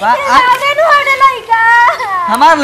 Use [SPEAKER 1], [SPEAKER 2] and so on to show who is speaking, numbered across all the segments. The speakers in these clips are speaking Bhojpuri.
[SPEAKER 1] हमार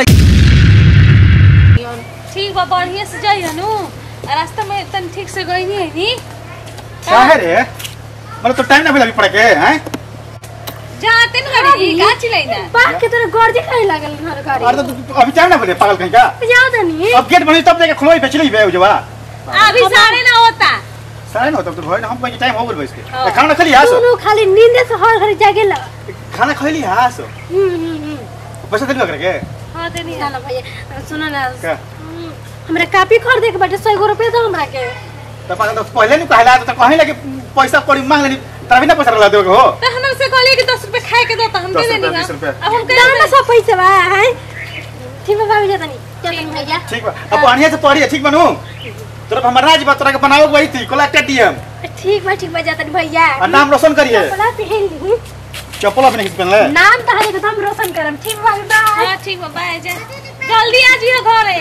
[SPEAKER 2] ठीक बा बढ़िया से जाइए नु रास्ता में तन ठीक से गई नहीं है नी
[SPEAKER 3] काहे रे मतलब तो टाइम ना भेल अभी पड़े के हैं
[SPEAKER 2] जाते न गाड़ी का चिल्लाइना
[SPEAKER 4] बात के तोरे गर्दी काहे लागल घर गाड़ी
[SPEAKER 3] अरे तो अभी टाइम ना भेल पागल कहीं का
[SPEAKER 4] याद नहीं
[SPEAKER 3] अब गेट बनी तब जाके खुलवाई पे चली बे जवा
[SPEAKER 2] अभी साढ़े ना होता
[SPEAKER 3] सारे ना तब तो भाई हम कहीं टाइम हो गेल इसके खाना खा लिया
[SPEAKER 4] सुनो खाली नींद से हर घर जागे ला
[SPEAKER 3] खाना खा लिया सो पैसा दे लग रे
[SPEAKER 4] हां दे नहीं ना भैया सुनो ना
[SPEAKER 3] का
[SPEAKER 4] हमरा कापी खरीदे के बाटे 100 रुपया दो हमरा के
[SPEAKER 3] तो पहले नहीं कहला तो कहीं लगे पैसा कौड़ी मांग लेनी तभी ना पैसा ला देगे हो
[SPEAKER 2] तो हमर से कहली कि 10 रुपए खाए के दो तो हम दे देनी
[SPEAKER 3] 10 रुपया
[SPEAKER 2] अब हम
[SPEAKER 4] दाना सब पैसा बा है ठीक बा भाभी जातनी चल भैया
[SPEAKER 3] ठीक बा अब बढ़िया से पढ़ी ठीक बनू तोरा हमरा राज बा तोरा के बनाओ वही थी कलेक्टर डीएम
[SPEAKER 4] ठीक बा जातनी भैया
[SPEAKER 3] और नाम रोशन करिए
[SPEAKER 4] चप्पल पहन ली
[SPEAKER 3] चप्पल अपने किस पहन ले
[SPEAKER 4] नाम तो हरे एकदम रोशन करम ठीक बा बाय
[SPEAKER 2] हां ठीक बा बाय जा जल्दी आ जियो घरे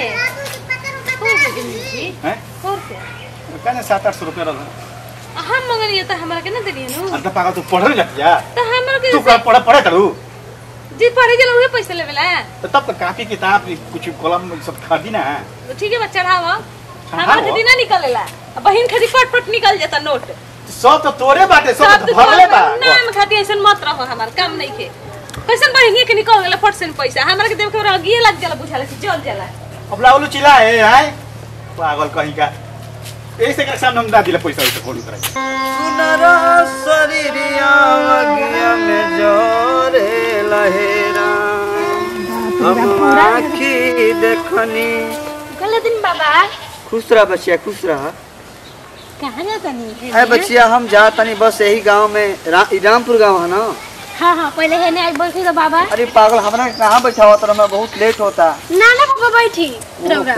[SPEAKER 3] हैं
[SPEAKER 2] और के
[SPEAKER 3] कहने 700-800 रुपया रहा
[SPEAKER 2] हम मंगलिए तो हमरा के ना देलिए नु
[SPEAKER 3] अंत पागल तू पढ़ लगिया
[SPEAKER 2] तो हमर के
[SPEAKER 3] तू पढ़े करू
[SPEAKER 2] जी पढ़े जल उहे पैसा लेवेला
[SPEAKER 3] तो तब तक कापी किताब कुछ कलम सब खरीदी ना
[SPEAKER 2] ठीक है बच्चा चढ़ावा हमर के दिन निकलेला बहिन खाती फट निकल जाता नोट
[SPEAKER 3] सब तो तोरे बाटे सब तो भरले बा
[SPEAKER 2] नाम खाती ऐसन मत रहो हमार काम नहीं के कैसन बहिन के निकल गेला फट से पैसा हमरा के देख के रगिए लग जाला बुझाला कि जल जाला
[SPEAKER 3] अब लाउलू चिल्ला है पागल कहीं का ऐसे के सामने हम दा दिला पैसा उसे कोन करे
[SPEAKER 1] सुनरा शरीरिया अगिया में जोरे लहेरा हम आखी देखनी
[SPEAKER 4] कल दिन बाबा
[SPEAKER 1] खुश रह बच्चिया खुश रह
[SPEAKER 4] कहां जाता नहीं
[SPEAKER 1] है बच्चिया हम जा तनी बस यही गांव में रामपुर गांव है ना
[SPEAKER 4] हां पहले है ने आज बैठी तो बाबा
[SPEAKER 1] अरे पागल हमरा कहां बैठा हुआ तो मैं बहुत लेट होता
[SPEAKER 4] ना बाबा बैठी रौरा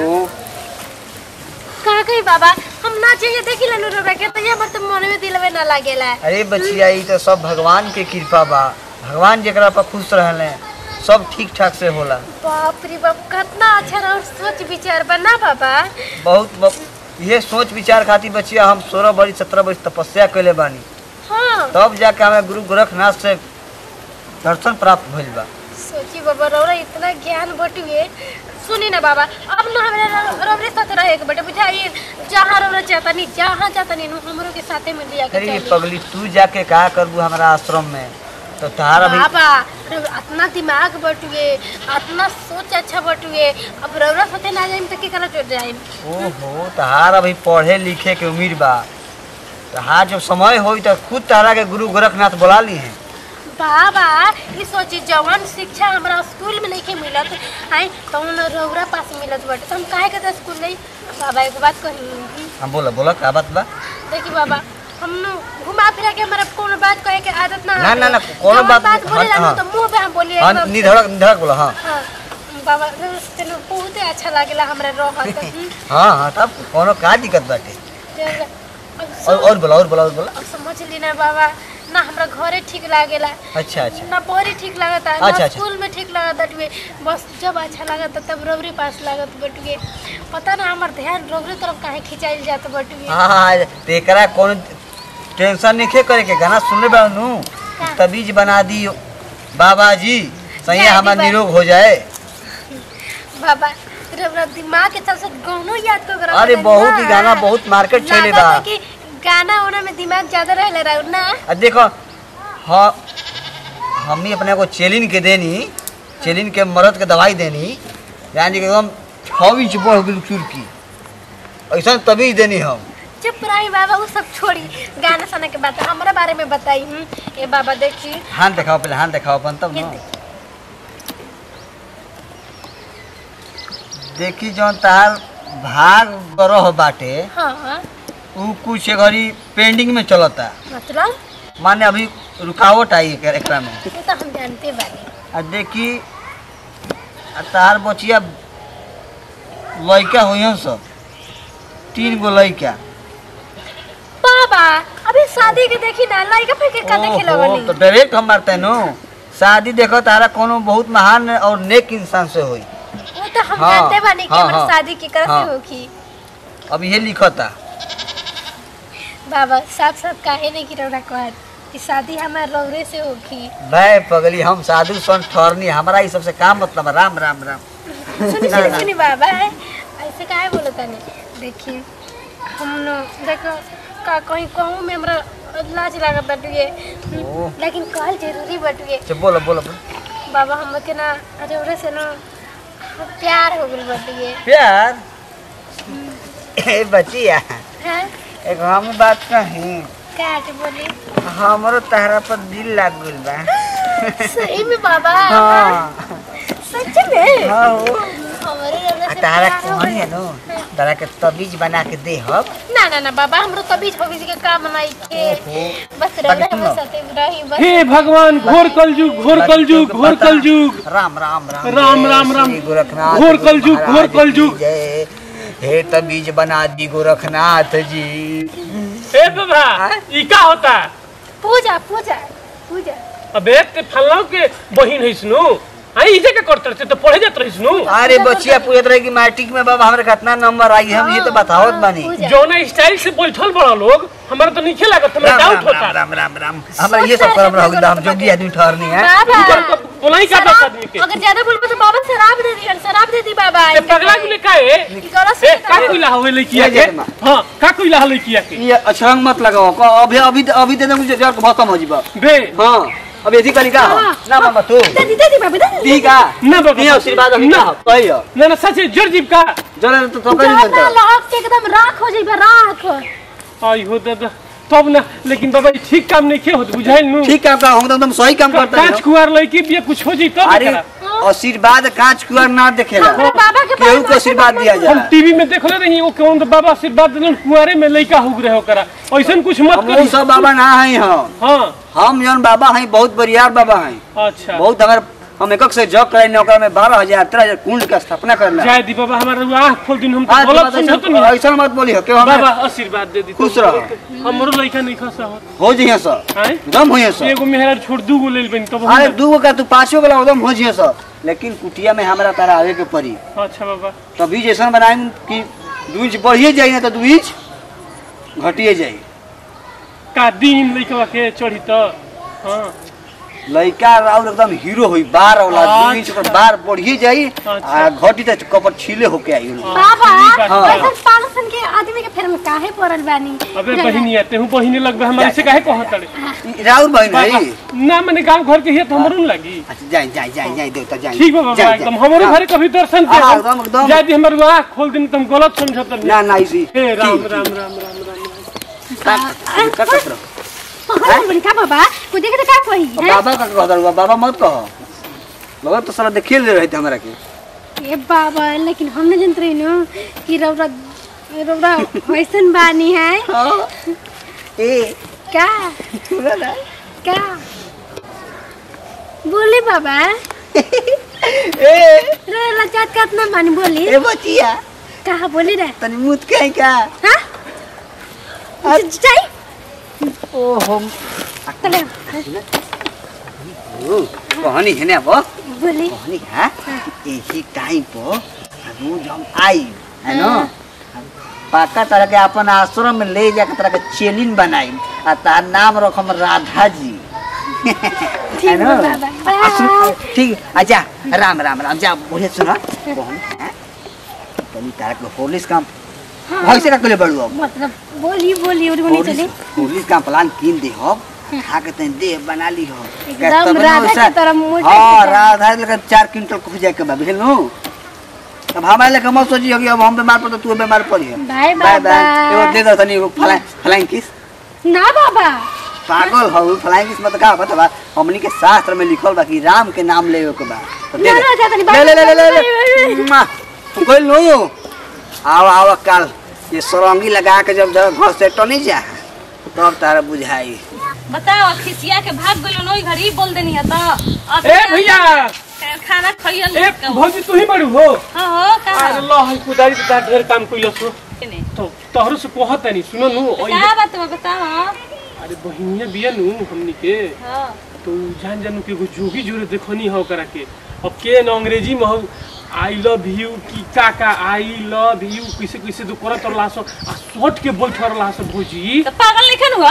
[SPEAKER 4] कहा कही बाबा हम ना चाहिए देखी लेनु रौरा के तो ये मत मन में दिल में ना लागेला
[SPEAKER 1] अरे बच्चिया ई तो सब भगवान के कृपा बा भगवान जेकरा पर खुश रहले सब ठीक ठाक से होला
[SPEAKER 4] बाप रे बाप कितना अच्छा और सोच विचार बना बाबा
[SPEAKER 1] बहुत ये सोच विचार खातिर बच्चिया हम 16 बड़ी 17 बड़ी तपस्या कैले बानी
[SPEAKER 4] हां
[SPEAKER 1] तब जाके हमें गुरु गोरखनाथ से दर्शन प्राप्त भइल बा
[SPEAKER 4] सोची बाबा रौरा इतना ज्ञान बटुए सुनी ना बाबा अब ना हमरा रौरे साथ रहे के बेटे बुझाई जहां रौरा चाहता नहीं जहां चाहता नहीं हमरो के साथे में लिया के
[SPEAKER 1] अरे पगली तू जाके का करबू हमारा आश्रम में तो तार अभी
[SPEAKER 4] बाबा इतना दिमाग बटुए इतना सोच अच्छा बटुए अब रौरा साथे ना जाइम त के करा चोट जाइम
[SPEAKER 1] ओहो तार अभी पढ़े लिखे के उम्मीद बा तार जब समय होई तो खुद तारा के गुरु गोरखनाथ बुला ली हैं
[SPEAKER 4] बाबा ये सोची जवान शिक्षा हमरा स्कूल में नहीं के मिलत है तो रौरा पास मिलत बटे तो हम काहे के स्कूल नहीं बाबा एक बात कही
[SPEAKER 1] हम बोला का बात बा
[SPEAKER 4] देखी बाबा हम घुमा फिरा के हमरा कोनो बात कहे के आदत ना
[SPEAKER 1] ना कोनो बात
[SPEAKER 4] बोले ना तो मुंह पे हम बोलिए
[SPEAKER 1] हां निधड़क बोला हां
[SPEAKER 4] बाबा तेनो बहुत अच्छा लागेला हमरा रहत
[SPEAKER 1] हां तब कोनो का दिक्कत बाटे और बोला
[SPEAKER 4] अब समझ ली ना बाबा ना हमरा घरे ठीक लागेला
[SPEAKER 1] अच्छा
[SPEAKER 4] ना परी ठीक लागता
[SPEAKER 1] अच्छा
[SPEAKER 4] स्कूल में ठीक लागत बटुए बस जब अच्छा लागत तब रौरी पास लागत बटुए पता ना हमर ध्यान रौरी तरफ काहे खिंचाइल जात बटुए
[SPEAKER 1] हां तेकरा कोनो टेंशन नहीं करे के गाना सुनले बानू तबीज बना दी बाबा जी सही हमारा निरोग हो जाए
[SPEAKER 4] बाबा रौरा दिमाग के सबसे गानो याद को करा
[SPEAKER 1] अरे बहुत ही गाना बहुत मार्केट चले बा
[SPEAKER 4] गाना ओना में दिमाग ज्यादा रहले रहा ना
[SPEAKER 1] अब देखो हां हम ही अपने को चेलिन के देनी चेलिन के मर्द के दवाई देनी यानी कि एकदम 6 इंच बढ़ गेल चुरकी ऐसा तभी देनी हम
[SPEAKER 4] चुप रही बाबा वो सब छोड़ी गाना सुना के बात हमरा बारे में बताई ए बाबा देखी
[SPEAKER 1] हाथ दिखाओ पहले हाथ दिखाओ अपन तब ना देखी जौन तार भाग बरह बाटे
[SPEAKER 4] हां
[SPEAKER 1] उ कुछ घड़ी पेंडिंग में चलता
[SPEAKER 4] मतलब
[SPEAKER 1] माने अभी रुकावट आई एकरा में
[SPEAKER 4] ये तो हम जानते बानी
[SPEAKER 1] आ देखी तार बचिया लइका होइहन सब 3 गो लइका
[SPEAKER 4] बाबा अभी शादी के देखी ना लइका फिर के का देखे लगनी
[SPEAKER 1] तो डायरेक्ट हम मारते नो शादी देखो तारा कोनो बहुत महान और नेक इंसान से होई
[SPEAKER 4] वो तो हम जानते बानी कि हमर शादी की तरह से होगी
[SPEAKER 1] अब ये लिखता
[SPEAKER 4] बाबा साफ साफ काहे नहीं गिरौना कहत कि शादी हमारे रौरे से होगी।
[SPEAKER 1] भाई पगली हम साधु संत ठहरनी, हमारा ये सबसे काम मतलब है। राम राम राम।
[SPEAKER 4] सुनी सुनी सुनी बाबा ऐसे काहे बोलो तनी। देखिए हम न देखो का कहीं कहूँ में हमरा लाज लागत बटुए, लेकिन कहल जरूरी बटुए।
[SPEAKER 1] बोलो बोलो बोलो।
[SPEAKER 4] बाबा हम के ना रौरे से ना प्यार हो गइल बटुए।
[SPEAKER 1] प्यार? ए बचिया
[SPEAKER 4] हां
[SPEAKER 1] एक हम बात कही।
[SPEAKER 4] का के बोली?
[SPEAKER 1] हमरो तहरा पर दिल लाग गइल बा।
[SPEAKER 4] सही में बाबा?
[SPEAKER 1] हां
[SPEAKER 4] सच में?
[SPEAKER 1] हां
[SPEAKER 4] हमारे रौरे से
[SPEAKER 1] तारा
[SPEAKER 4] प्यार हो
[SPEAKER 1] कौन है
[SPEAKER 4] गइल।
[SPEAKER 1] नो तारा के तबीज बना के दे हम।
[SPEAKER 4] ना ना ना बाबा हमरो तबीज फबीज के काम नहीं के, बस रौरे हम साथे रही बस।
[SPEAKER 5] हे भगवान घोर कलयुग घोर कलयुग घोर कलयुग।
[SPEAKER 1] राम राम राम
[SPEAKER 5] राम राम राम।
[SPEAKER 1] श्री गोरखनाथ
[SPEAKER 5] घोर कलयुग घोर
[SPEAKER 1] महाराज
[SPEAKER 5] कलयुग।
[SPEAKER 1] की जय। हे तबीज बना दी गोरखनाथ जी।
[SPEAKER 5] ए बाबा ई का होता?
[SPEAKER 4] पूजा पूजा पूजा।
[SPEAKER 5] अबे ते फल्लाव के बहिन है सुनु। आई इजे के करत रहते तो पढ़े जात रही सुनु।
[SPEAKER 1] अरे बचिया पूछत रहे कि मैट्रिक में बाबा हमारे कितना नंबर आई, हम ये तो बतावत बानी।
[SPEAKER 5] जौना स्टाइल से बैठल बड़ा लोग हमारा तो नीचे लागत, हमरा
[SPEAKER 1] राम
[SPEAKER 5] डाउट
[SPEAKER 1] राम
[SPEAKER 5] होता।
[SPEAKER 1] राम राम राम। हमरा ये सब करम रहो, हम जोगी आदमी ठहरनी है।
[SPEAKER 4] बाबा
[SPEAKER 5] बोलाई का बात आदमी के
[SPEAKER 4] अगर ज्यादा बोलबो तो बाबा शराब दे दी, शराब दे दी बाबा।
[SPEAKER 5] ते पगला गुले का है? ए का कोइला होवे लइकिया के? हां का कोइला लइकिया के?
[SPEAKER 1] ये अछरंग मत लगाओ, अभी अभी अभी दे दे मुझे जर खत्म हो जीबा
[SPEAKER 5] बे
[SPEAKER 1] हां अब यदि करी का ना मामा तू
[SPEAKER 4] दे दी बाबा दे दी।
[SPEAKER 1] ठीक है
[SPEAKER 5] ना बाबा
[SPEAKER 1] ये आशीर्वाद हम का कहियो
[SPEAKER 5] ना ना सच जर जीव का
[SPEAKER 1] जरे तो करी
[SPEAKER 4] ना
[SPEAKER 1] देता
[SPEAKER 4] लहक के एकदम राख हो जाइबा राख।
[SPEAKER 5] आई हो दादा तब ना, लेकिन बाबा ई ठीक काम नहीं के होत बुझाइल नु।
[SPEAKER 1] ठीक काम का हम तो एकदम सही काम करता
[SPEAKER 5] कांच
[SPEAKER 1] है।
[SPEAKER 5] कुआर लइकी भी कुछ हो जी तब
[SPEAKER 1] अरे आशीर्वाद कांच कुआर ना देखेला,
[SPEAKER 4] हमरा बाबा के
[SPEAKER 1] केहू को आशीर्वाद दिया
[SPEAKER 5] हम
[SPEAKER 1] जाए।
[SPEAKER 5] टीवी में देखले रही वो कौन बाबा आशीर्वाद देलन कुआरे में लइका हुग रहे ओकरा ऐसन कुछ मत
[SPEAKER 1] हम
[SPEAKER 5] करी।
[SPEAKER 1] सब बाबा ना है हम
[SPEAKER 5] हां
[SPEAKER 1] हम जौन बाबा हैं बहुत बरियार बाबा हैं।
[SPEAKER 5] अच्छा
[SPEAKER 1] बहुत हमारे हम एकक से जग कराई ओकरा में 12,000 13,000 कुंड का स्थापना करना।
[SPEAKER 5] जय दी बाबा हमारा आँख खोल दिन हम तो
[SPEAKER 1] आज
[SPEAKER 5] गलत समझत नहीं।
[SPEAKER 1] ऐसा मत बोली हो के
[SPEAKER 5] बाबा
[SPEAKER 1] हम
[SPEAKER 5] आशीर्वाद दे दी
[SPEAKER 1] खुश रहो।
[SPEAKER 5] हमरो लइका नहीं खसा हो
[SPEAKER 1] हो जिए सब
[SPEAKER 5] हैं
[SPEAKER 1] एकदम होइए सब।
[SPEAKER 5] एगो मेहरा छोड़ दू गो ले बन तब
[SPEAKER 1] अरे दूगो का तू पांचो गला एकदम हो जिए सब, लेकिन कुटिया में हमरा तारा आवे के पड़ी।
[SPEAKER 5] अच्छा बाबा
[SPEAKER 1] तभी जैसा बनाए कि 2 इंच बढ़िए जाई ना तो 2 इंच घटिए जाई।
[SPEAKER 5] का दिन लइका के चढ़ी त हां
[SPEAKER 1] लइका और एकदम हीरो होई, बार वाला 2 इंच पर बार बढ़िए जाई आ घटी त कपड़ छीले होके आई।
[SPEAKER 4] बाबा
[SPEAKER 1] हाँ।
[SPEAKER 4] ऐसा पालसन के आदमी के फेर में काहे पड़ल बानी?
[SPEAKER 5] अबे बहिनिया तेहू बहिनी लगबे हमारे से काहे कहत रे?
[SPEAKER 1] राउर बहन है
[SPEAKER 5] ना मने गांव घर के हित हमरो न लागी।
[SPEAKER 1] अच्छा जाई जाई जाई जाई देवता जाई।
[SPEAKER 5] ठीक बा बाबा एकदम हमरो घरे कभी दर्शन के
[SPEAKER 1] हाँ, एकदम, एकदम।
[SPEAKER 5] जाय दी हमर आँख खोल दिन तुम गलत समझत नहीं।
[SPEAKER 1] ना ना इसी
[SPEAKER 5] हे राम राम राम राम राम
[SPEAKER 1] का करो
[SPEAKER 4] पहल बन का बाबा को देखे तो का कही है?
[SPEAKER 1] बाबा का कहत बाबा मत कहो, बाबा तो साला देखिए ले रहे थे हमरा के।
[SPEAKER 4] ए बाबा लेकिन हम न जानत रही न कि रौरा रौरा वैसन बानी है।
[SPEAKER 1] हां ए
[SPEAKER 4] क्या
[SPEAKER 1] सुना ना
[SPEAKER 4] क्या बोली बाबा?
[SPEAKER 1] ए
[SPEAKER 4] रे लचात कितना बानी बोली?
[SPEAKER 1] ए बचिया
[SPEAKER 4] कहा बोली रे?
[SPEAKER 1] तनी मुत कहीं का
[SPEAKER 4] हां जाई
[SPEAKER 1] ओ हम
[SPEAKER 4] चले
[SPEAKER 1] ओ कहानी है ना वो
[SPEAKER 4] बोली
[SPEAKER 1] कहानी है यही टाइम पर रोज हम आई है ना पाका तरह के अपन आश्रम में ले जाकर तरह के चेलिन बनाई आ तार नाम रखम राधा जी है ना ठीक अच्छा राम राम राम जा बोले सुना तनी तारा के होलिस काम वैसे का कले बड़ू अब
[SPEAKER 4] मतलब बोली बोली और बोली चली
[SPEAKER 1] होलिस का प्लान कीन दे हो खा के तनी दे बना ली हो
[SPEAKER 4] एकदम राधा की तरह मुंह
[SPEAKER 1] हां राधा लेकर 4 क्विंटल को जाए के बा बुझलनु। अब हमारे लेके मत सोची होगी अब हम बीमार पड़ तो तू बीमार पड़ी है।
[SPEAKER 4] बाय
[SPEAKER 1] बाय
[SPEAKER 4] बाबा
[SPEAKER 1] एगो दे दो तनी एगो फ्लाइंग किस।
[SPEAKER 4] ना बाबा
[SPEAKER 1] पागल हो फ्लाइंग किस मत का बता हमनी के शास्त्र में लिखल बा कि राम के नाम लेवे के बा तो दे
[SPEAKER 4] ना, जा तनी
[SPEAKER 1] ले ले ले ले
[SPEAKER 4] बाय।
[SPEAKER 1] ले मां तू कोई लो आओ आओ कल ये सरंगी लगा के जब घर से टनी जा तब तारा बुझाई।
[SPEAKER 2] बताओ खिसिया के भाग गइलो नई घड़ी बोल देनी है तो अब
[SPEAKER 5] ए भैया
[SPEAKER 2] खाना खइयल
[SPEAKER 5] ए भौजी तू ही बड़ू हो।
[SPEAKER 2] हां हो का
[SPEAKER 5] अरे लो है खुदाई तो ढेर काम कइलस हो
[SPEAKER 2] ने
[SPEAKER 5] तो तोहरो से कहत नहीं सुनो नु
[SPEAKER 2] क्या बात है बताओ।
[SPEAKER 5] अरे बहिनिया बिया नु हमनी के
[SPEAKER 2] हां
[SPEAKER 5] तो जान जानू के एगो जोगी जोरे देखनी हो करा के अब के न अंग्रेजी में हो आई लव यू की काका आई लव यू कैसे कैसे तो करत रहला सो आ शॉर्ट के बोल रहला सो भौजी
[SPEAKER 2] तो पागल लिखन हुआ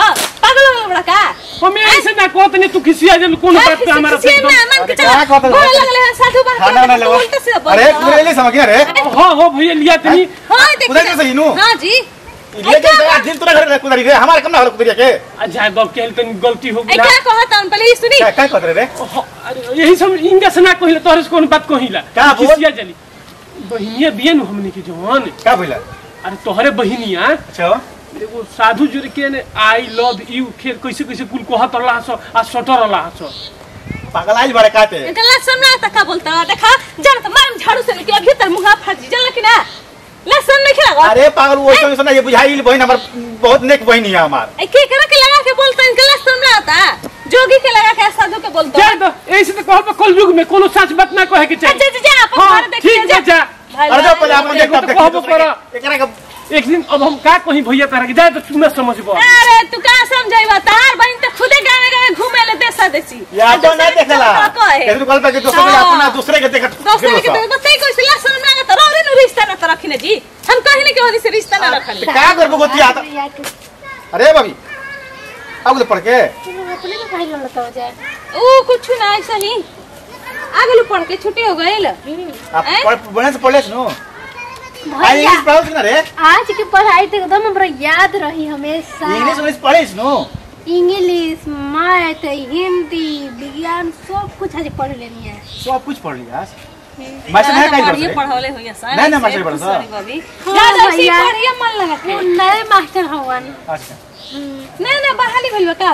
[SPEAKER 2] पागल हो बड़ा का
[SPEAKER 5] हमें ऐसे ना कहत नहीं तू किसी आज कौन बात पे हमारा से
[SPEAKER 2] ना मान के
[SPEAKER 3] अरे
[SPEAKER 2] चला
[SPEAKER 3] क्या कहत
[SPEAKER 2] बोल लगले हैं साधु बाबा
[SPEAKER 3] खाना ना लगवा
[SPEAKER 2] उल्टा सीधा बोल
[SPEAKER 3] अरे तू ले समझ गया रे
[SPEAKER 5] हां हो भैया लिया तनी
[SPEAKER 2] हां देख
[SPEAKER 3] उधर कैसे इनु
[SPEAKER 2] हां जी
[SPEAKER 3] ले के दिन तोरा घर कुदारी रे हमारे कम ना हो कुदारी के
[SPEAKER 5] अच्छा गप के तनी गलती हो
[SPEAKER 2] ए
[SPEAKER 5] गया
[SPEAKER 2] क्या कहत हन पहले सुनी
[SPEAKER 3] क्या कहत रे
[SPEAKER 5] अरे यही सब इनका से ना कहिला तोहरे से कौन बात कहिला
[SPEAKER 3] का बोल?
[SPEAKER 5] किसिया जली बहिनिया बियन हमने की जवान
[SPEAKER 3] का भइला
[SPEAKER 5] अरे तोहरे बहिनिया
[SPEAKER 3] अच्छा
[SPEAKER 5] एगो साधु जुड़ के ने आई लव यू खेल कैसे कैसे कुल कहत रहा सो आ सटर रहा सो
[SPEAKER 3] पागल आज बड़े काते
[SPEAKER 2] गला सुनना त का बोलता देखा जब त मारम झाड़ू से लेके अभी तर मुंह फाड़ दी जल कि ना लसन नहीं खेला
[SPEAKER 3] अरे पागल वो ऐसा ना ये बुझाई बहन हमार बहुत नेक बहन है हमार
[SPEAKER 2] ए के करा के लगा के बोलता है गला सुनना आता जोगी के लगा के साधु के बोलता
[SPEAKER 5] जा तो ऐसे तो कहब कल युग में कोनो सच बात ना कहे के चाहिए
[SPEAKER 2] जा जा अपन
[SPEAKER 5] हाँ,
[SPEAKER 2] मार देख
[SPEAKER 5] ठीक है जा
[SPEAKER 3] अरे जो पहले अपन
[SPEAKER 5] एगो
[SPEAKER 3] देख
[SPEAKER 5] तो कहबो करा।
[SPEAKER 3] एकरा का
[SPEAKER 5] एक दिन अब हम का कहीं भैया तारा के जाए तो तू ना समझबो
[SPEAKER 2] अरे तू का समझाइबा तार बहन त खुदे गावे गावे घूमे ले देसा देसी
[SPEAKER 3] या तो नहीं देखला केतु कल पे के दूसरे के अपना दूसरे के देखत
[SPEAKER 2] दोस्तों के तो बताई कोई सिला सुन ना त रोरे नु रिश्ता ना त रखने जी हम कहीं नहीं के होनी से रिश्ता ना रखने
[SPEAKER 3] का करबो गोती आता अरे भाभी अब पढ़ के
[SPEAKER 4] अपने में काहे लड़ता हो जाए
[SPEAKER 2] ओ कुछ ना ऐसा ही आगलू पढ़ के छुट्टी हो गई ल
[SPEAKER 3] आप बढ़िया से पढ़ले सुनो आई
[SPEAKER 4] भैया
[SPEAKER 3] इंग्लिश पढ़ो ना रे
[SPEAKER 4] आज की पढ़ाई तो एकदम हमरा याद रही हमेशा
[SPEAKER 3] इंग्लिश पढ़े सुनो
[SPEAKER 4] इंग्लिश मैथ हिंदी विज्ञान सब कुछ आज पढ़ लेनी है
[SPEAKER 3] सब कुछ पढ़ लिया मास्टर है काई
[SPEAKER 2] ये
[SPEAKER 3] बस
[SPEAKER 2] पढ़ावले होया सा
[SPEAKER 3] नहीं, नहीं, मास्टर पढ़ा सा।
[SPEAKER 2] भाभी
[SPEAKER 4] हाँ,
[SPEAKER 2] जा जा सी
[SPEAKER 4] भैया।
[SPEAKER 2] पढ़िए मन लगा के
[SPEAKER 4] वो नए मास्टर हवन
[SPEAKER 3] अच्छा
[SPEAKER 2] नहीं ना बहाली भइलबा का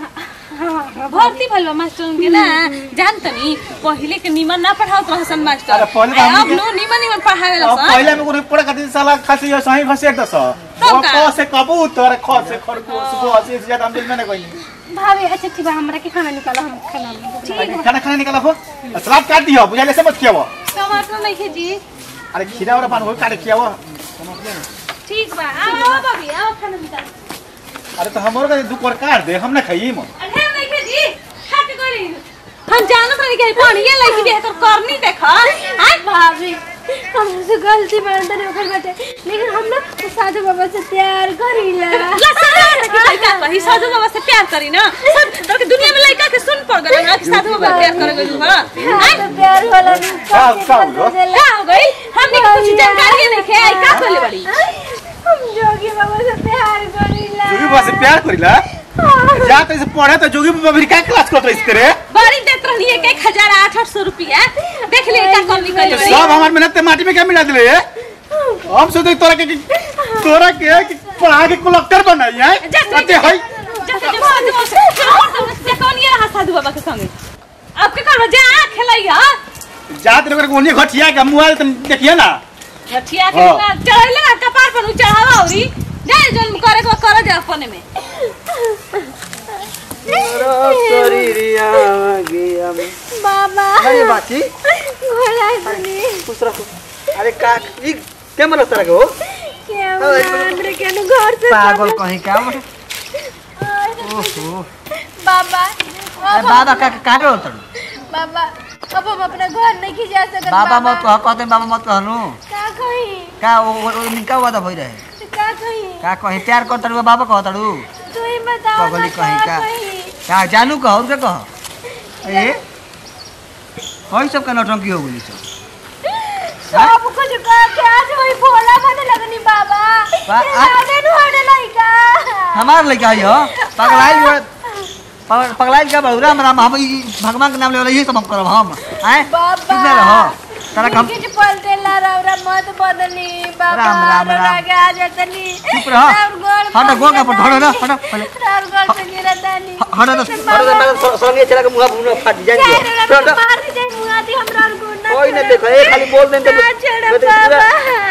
[SPEAKER 2] हो भर्ती भइलबा मास्टर के ना जान तनी पहिले के निमन ना पढ़ावत रहसन मास्टर
[SPEAKER 3] अरे पहिले तो हमनी
[SPEAKER 2] अब
[SPEAKER 3] के-
[SPEAKER 2] नो निमन निमन पढ़ावे
[SPEAKER 3] अब
[SPEAKER 2] लसन
[SPEAKER 3] पहले में कोई पढ़ खातिर साला खासी है सही घसे दस
[SPEAKER 2] तब का?
[SPEAKER 3] क से कबूतर ख से खरगोश गो से ज्यादा हम दिल में ना कोई नहीं
[SPEAKER 4] भाभी अच्छा ठीक है हमरा के खाना निकालो हम खाना ठीक
[SPEAKER 3] खाना खाना निकाला हो सलाद काट दियो बुझाले से मत खियावो
[SPEAKER 2] टमाटर नहीं खे जी
[SPEAKER 3] अरे खीरा वाला पान हो काट खियावो
[SPEAKER 2] ठीक बा आओ भाभी आओ खाना निकाल
[SPEAKER 3] अरे तो हमरो का दू कोर काट दे हम ना खाई म
[SPEAKER 2] अरे नहीं खे जी हट गई हम जानत रही के पढ़िए लगी बेहतर करनी देखा हां
[SPEAKER 4] भाभी हमसे गलती मानते नहीं ओकर बेटे लेकिन हम ना साधु बाबा से प्यार करीला
[SPEAKER 2] लसन की लड़का कही साधु बाबा से प्यार करी ना सब तो दुनिया में लड़का के सुन पड़ गला ना कि साधु बाबा प्यार करे गई हां
[SPEAKER 4] तो प्यार वाला नहीं
[SPEAKER 3] का हो
[SPEAKER 2] का हो गई हमने कुछ जानकारी नहीं खे आई का बोले बड़ी
[SPEAKER 4] हम जोगी बाबा से प्यार करीला
[SPEAKER 3] जोगी बाबा से प्यार करिला जा तो इसे पढ़े तो जोगी बाबा भी का क्लास करत रहिस करे
[SPEAKER 2] बड़ी देत रही है 1800 रुपया देख ले का कम निकल बड़ी
[SPEAKER 3] सब हमार मेहनत ते माटी में क्या मिला दिले हम सोचे तोरा के पढ़ा के कलेक्टर बनाई है अते हई
[SPEAKER 2] कौन ये रहा साधु बाबा के संगे आपके घर में जा खेलैया
[SPEAKER 3] जात लोग कोनी घटिया के मोबाइल त देखिए ना
[SPEAKER 2] लठिया के ना चढ़ले ना कपार पर चढ़ावा औरी जाए जोन करे को कर जा अपने में
[SPEAKER 4] बाबा
[SPEAKER 1] अरे बाची
[SPEAKER 4] घोड़ा सुनी
[SPEAKER 1] खुश रखो अरे का ई के मन तरह के हो
[SPEAKER 4] क्या मान रे के घर से
[SPEAKER 1] पागल कहीं का ओहो
[SPEAKER 4] बाबा
[SPEAKER 1] अरे बाबा का काटे होतन
[SPEAKER 4] बाबा अब हम अपना घर नहीं की जा सकत
[SPEAKER 1] बाबा मत कह कहते बाबा मत कहनु
[SPEAKER 4] का कही
[SPEAKER 1] का वो निका वादा भई रहे
[SPEAKER 4] का कही
[SPEAKER 1] का कहीं प्यार करतड़ू बाबा कहतड़ू
[SPEAKER 4] तू ही बताओ
[SPEAKER 1] पगली
[SPEAKER 4] ना
[SPEAKER 1] कहीं का
[SPEAKER 4] कही
[SPEAKER 1] का जानू कह के कह ए होई सब का नौटंकी हो गई सब
[SPEAKER 4] सब कुछ का के आज वही भोला बने लगनी बाबा लाने नु हड़े लइका
[SPEAKER 1] हमार लइका आई हो पगलाइल का बहुरा राम हम ई भगवान के नाम ले यही सब हम करब हम हैं
[SPEAKER 4] बाबा
[SPEAKER 1] ठीक ना रहो तारा हम
[SPEAKER 4] किछ पलटे ला रौरा मत बदली बाबा
[SPEAKER 1] राम, राम, राम।
[SPEAKER 4] लगे आ जतनी
[SPEAKER 1] चुप रह हट गो का पर धड़ ना हट
[SPEAKER 4] राम गोल से गिरतानी
[SPEAKER 1] हट मैं संगे चला के मुंह मुंह फाट जाएंगे
[SPEAKER 4] हट मार दे मुआ दी हमरा गुना
[SPEAKER 1] कोई नहीं देखो ए खाली बोल दें तो
[SPEAKER 4] छोड़ बाबा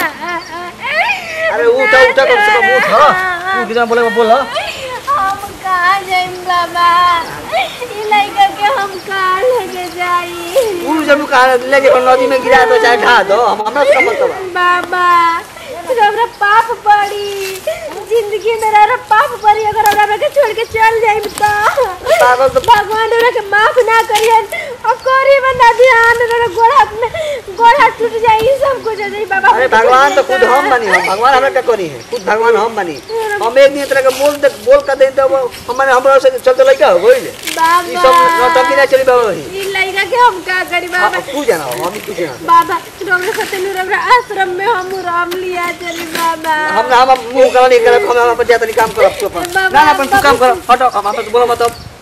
[SPEAKER 1] अरे उठा उठा कम से कम उठ तू कितना बोले बोल
[SPEAKER 4] हम कहाँ जाइम बाबा ये लड़का के हम कहाँ लेके जाई
[SPEAKER 1] उन जब का लेके नदी में गिरा दो चाहे ढा दो हम हमरा से मतलब
[SPEAKER 4] बाबा हमरा पाप पड़ी जिंदगी में हमरा पाप पड़ी अगर हमरा के छोड़ के चल जाइम तो
[SPEAKER 1] पागल तो
[SPEAKER 4] भगवान हमरा के माफ ना करियन और को गौरी बना ध्यान रे गोड़ा टूट जाए ई सब कुछ हो जाई बाबा।
[SPEAKER 1] अरे भगवान तो खुद हम बनी हम भगवान हमरा क्या करी है खुद भगवान हम बनी हम एक दिन तरह के बोल कर दे तो हमारे हमरा से चलते लइका हो गइल
[SPEAKER 4] बाबा
[SPEAKER 1] ई सब नौटंकी ना चली बाबा
[SPEAKER 4] ई लइका के हम का करी बाबा।
[SPEAKER 1] तू जाना हम कुछ ना
[SPEAKER 4] बाबा रोगे सतनु रे आश्रम में हम राम लिया चली बाबा।
[SPEAKER 1] हम मुंह करा नहीं कर हम अपन जातनी काम करब तो अपन ना अपन तू काम कर हटो हम तो बोलो मत